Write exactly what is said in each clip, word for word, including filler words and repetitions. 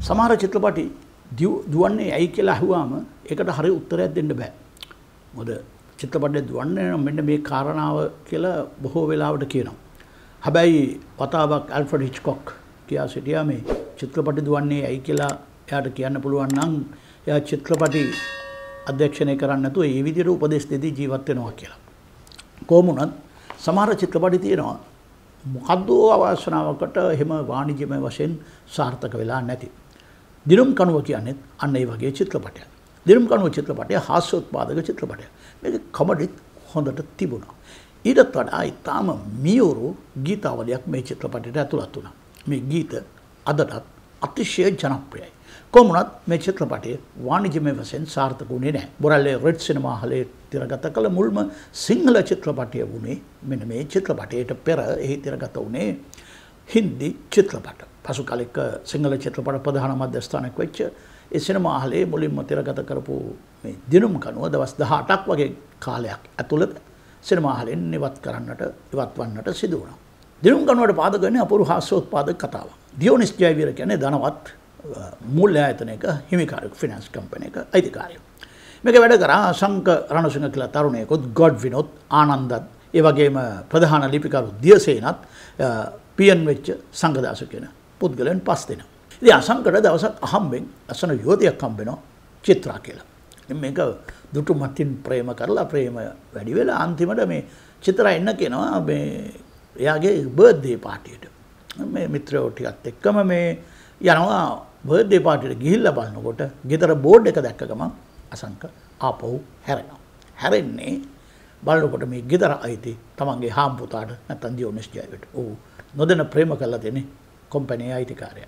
සමහර චිත්‍රපටි දුවන්නේ ඇයි කියලා අහුවාම ඒකට හරිය උත්තරයක් දෙන්න බෑ. මොකද චිත්‍රපටය දුවන්නේ මෙන්න මේ කාරණාව කියලා බොහෝ වෙලාවට කියනවා. හැබැයි වතාවක් ඇල්ෆ්‍රඩ් හිච්කොක් කියා සිටියා මේ චිත්‍රපටි දුවන්නේ ඇයි කියලා එයාට කියන්න පුළුවන් නම් එයා චිත්‍රපටි අධ්‍යක්ෂණය කරන්නේ නැතුව ඒ විදිහට උපදේශ දෙදී ජීවත් වෙනවා කියලා. කොහොම වුණත් සමහර චිත්‍රපටි තියෙනවා මොකද්ද අවශ්‍යතාවකට එහෙම වාණිජ්‍යමය වශයෙන් සාර්ථක වෙලා නැති. දිනුම් කණුව කියන්නේ අන්න ඒ වගේ චිත්‍රපටයක්. දිනුම් කණුව චිත්‍රපටය හාස්‍යෝත්පාදක චිත්‍රපටයක්. මේක කොමඩිත් හොඳට තිබුණා. ඊටත් වඩා ඊටාම මියුරු ගීතාවලියක් මේ චිත්‍රපටයට ඇතුළත් වුණා. මේ ගීත අදටත් අතිශය ජනප්‍රියයි. කොමුණත් මේ චිත්‍රපටයේ වාණිජ්‍යමය වශයෙන් සාර්ථක වුණේ නැහැ. බොරැල්ලේ රෙඩ් සිනමා හලේ තිරගත කළ මුල්ම සිංහල චිත්‍රපටය වුණේ මෙන්න මේ චිත්‍රපටයට පෙර එහි තිරගත වුණේ හින්දි චිත්‍රපට. පසු කාලෙක සිංහල චිත්‍රපට ප්‍රධාන මධ්‍යස්ථානයක් වෙච්ච ඒ සිනමා හලේ මුලින්ම තිරගත කරපු මේ දිනුම් කණුව දවස් දහඅටක් වගේ කාලයක් ඇතුළත සිනමා හලෙන් ඉවත් කරන්නට ඉවත් වන්නට සිදු වුණා. දිනුම් කණුවට පාදක වෙන්නේ අපූර්ව හාස්‍යෝත්පාදක කතාවක්. දියෝනිස් ජයවීර කියන්නේ ධනවත් මූල්‍ය ආයතනයක හිමිකාරයෙකු ෆිනන්ස් කම්පැනි එක අයිතිකාරයෙක්. මේක වැඩ කරා සංක රණසිංහ කියලා තරුණයෙකුත් ගොඩ් විනෝත් ආනන්දත් ඒ වගේම ප්‍රධාන ලිපිකරු දියසේනත් පීඑන් වෙච්ච සංගදාස කියන පුද්ගලයන් පස් දෙනා. ඉතින් අසංකට දවසක් අහම්බෙන් අසන යුවතියක් හම්බෙනවා චිත්‍රා කියලා. ඉතින් මේක දුටු මතින් ප්‍රේම කරලා ප්‍රේම වැඩි වෙලා අන්තිමට මේ චිත්‍රා එන්න කියනවා මේ එයාගේ බර්ත්ඩේ පාටියට. මේ මිත්‍රයෝ ටිකත් එක්කම මේ යනවා බර්ත්ඩේ පාටියට ගිහිල්ලා බලනකොට ගෙදර බෝඩ් එක දැක්ක ගමන් අසංක ආපහු හැරෙනවා. හැරෙන්නේ බලනකොට මේ ගෙදර අයිති තමන්ගේ හාම්පුතාට නැත්නම් දියෝනිස් ජයවීරට. ඔව් නොදැන ප්‍රේම කරලා තියෙන්නේ කම්පැනි අයිතිකාරයා.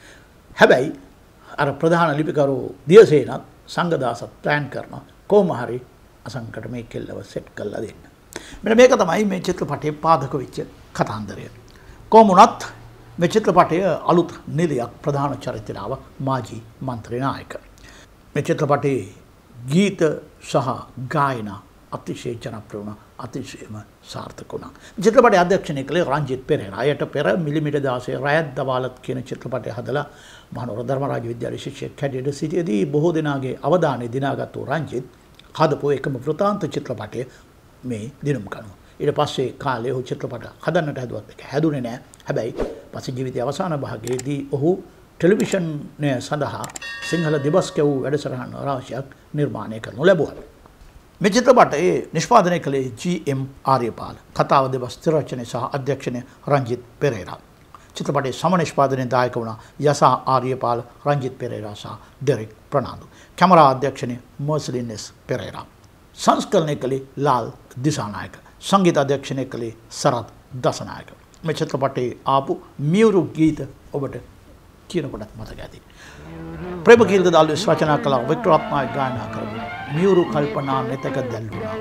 හැබැයි අර ප්‍රධාන ලිපිකරු දියසේනත් සංගදාසත් ප්ලෑන් කරනවා කොහොම හරි අසංකට මේ කෙල්ලව සෙට් කරලා දෙන්න. මෙන්න මේක තමයි මේ චිත්‍රපටයේ පාදක වෙච්ච කතාන්දරය. කොහොම වුණත් මේ චිත්‍රපටයේ අලුත් නිලියක් ප්‍රධාන චරිතයට ආව මාජී මන්ත්‍රී නායක. මේ චිත්‍රපටයේ ගීත සහ ගායනා අතිශය ජනප්‍රිය වුණා, අතිශයම සාර්ථක වුණා. චිත්‍රපටයේ අධ්‍යක්ෂණය කළේ රංජිත් පෙරේරා. අයට පෙර මිලිමීටර් දාසය රයත් දවාලත් කියන චිත්‍රපටය හදලා මහනුවර ධර්මරාජ විද්‍යාලයේ ශිෂ්‍යෙක් හැටියට සිටියේදී බොහෝ දෙනාගේ අවධානය දිනාගත් රංජිත් හදපු එකම වෘතාන්ත චිත්‍රපටය මේ දිනුම් කණුව. ඊට පස්සේ කාලේ ඔහු චිත්‍රපට හදන්නට හැදුවත් ඒක හැදුනේ නැහැ. හැබැයි පස්සේ ජීවිතයේ අවසාන භාගයේදී ඔහු ටෙලිවිෂන්ය සඳහා සිංහල දිවස් කැවූ වැඩසටහන් රාශියක් නිර්මාණය කරනු ලැබුවා. මේ චිත්‍රපටයේ නිෂ්පාදනය කළේ ජී එම් ආර්යපාල. කතාව දෙබස් තිරරචනය සහ අධ්‍යක්ෂණය රංජිත් පෙරේරා. චිත්‍රපටයේ සම නිෂ්පාදනයේ දායක වුණා යසා ආර්යපාල, රංජිත් පෙරේරා සහ ඩෙරික් ප්‍රනාන්දු. කැමරා අධ්‍යක්ෂණය මර්සලින් එස් පෙරේරා. සංස්කරණය කළේ ලාල් දිසානායක. සංගීත අධ්‍යක්ෂණය කළේ සරත් දසනායක. මේ චිත්‍රපටයේ ආපු මියුරු ගීත ඔබට කියනකොටත් මතක ඇති. ප්‍රේමකීර්ති දාල්විස් රචනා කළ වික්ටර් රත්නායක ගායනා කරපු මියුරු කල්පනා නෙතක දැල්වුණා.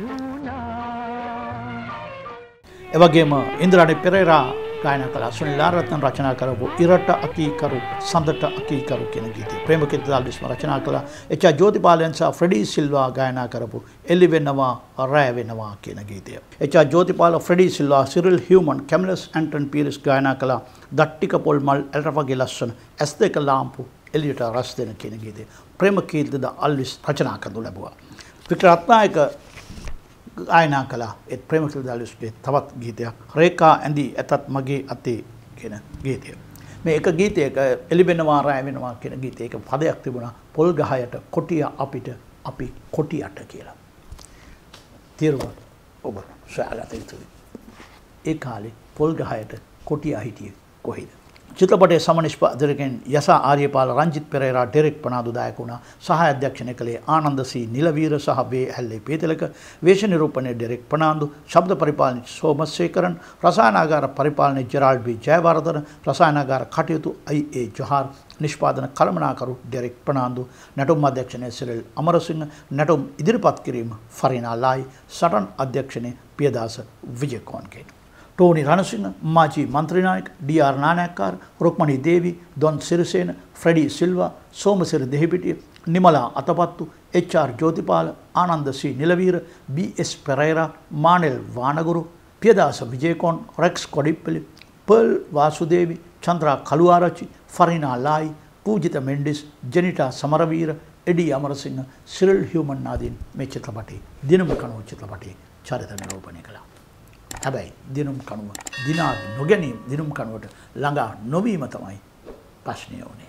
එවැගේම ඉන්ද්‍රාණි පෙරේරා ගායනා කළ සුනිල් ආරත්න රචනා කරපු ඉරට අකීකරු සඳට අකීකරු කියන ගීතය. ප්‍රේමකීර්ති දාල්විස් රචනා කළ එච්.ආර්. ජෝතිපාලයන් සහ ෆ්‍රෙඩී සිල්වා ගායනා කරපු එලි වෙනවා රැය වෙනවා කියන ගීතය. එච්.ආර්. ජෝතිපාල, ෆ්‍රෙඩී සිල්වා, සිරිල් හියුමන්, කැමිලස් ඇන්ටන් පීරිස් ගායනා කළ දට්ටික පොල් මල් එල්රවගේ ලස්සන ඇස් දෙක ලාම්පු එලියට රස් දෙන කියන ගීතය. ප්‍රේමකීර්ති දාල්විස් රචනා කරනු ලැබුවා. වික්ටර් රත්නායක ගායනා කළා ඒ ප්‍රේමකීර්ති දාල්විස්ගේ තවත් ගීතයක් රේඛා ඇඳි ඇතත් මගේ අතේ කියන ගීතය. මේ එක ගීතයක එලි වෙනවා රැය වෙනවා කියන ගීතයක පදයක් තිබුණා පොල් ගහයට කොටිය අපිට අපි කොටියට කියලා. තේරුම ඔබ සොයාගත යුතුයි. ඒ කාලේ පොල් ගහයට කොටිය හිටියේ කොහෙද? චිත්‍රපටයේ සම නිෂ්පාදකයන් යසා ආර්යපාල, රංජිත් පෙරේරා, ඩෙරික් ප්‍රනාන්දු දායක වුණා. සහාය අධ්‍යක්ෂණය කළේ ආනන්ද සී නිලවීර සහ වේ ඇල්ලේ පේතලක. වේශ නිරූපණය ඩෙරික් ප්‍රනාන්දු. ශබ්ද පරිපාලනය සෝමසේකරන්. රසායනාගාර පරිපාලනය ජෙරාල්ඩ් බී ජයවර්ධන. රසායනාගාර කටයුතු අයි ඒ ජොහාර්. නිෂ්පාදන කළමනාකරු ඩෙරික් ප්‍රනාන්දු. නැටුම් අධ්‍යක්ෂණය සිරිල් අමරසිංහ. නැටුම් ඉදිරිපත් කිරීම ෆරිනා ලායි. සටන් අධ්‍යක්ෂණය පියදාස විජයකෝන්ගේ. टोनी रणसिंह, माजी मंत्री नायक, D R Nanayakkara, Rukmani Devi, Don Sirisena, Freddie Silva, Somasiri Dehipitiya, Nimala Atapattu, H R Jothipala, Ananda C Nilaweera, B S Perera, Manel Wanaguru, Piyadasa Wijekoon, Rex Kodippili, Pearl Vasudevi, Chandra Kaluarachchi, Farina Lai, Pujitha Mendis, Jenita Samaraweera, Eddie Amarasinghe, Cyril Human ආදීන් මේ චිත්‍රපටයේ දිනුම් කණුව චිත්‍රපටයේ චරිත නිරූපණය කළා. හැබැයි දිනුම් කණුව දිනා නොගැනීම දිනුම් කණුවට ළඟා නොවීම තමයි ප්‍රශ්නය වුණේ.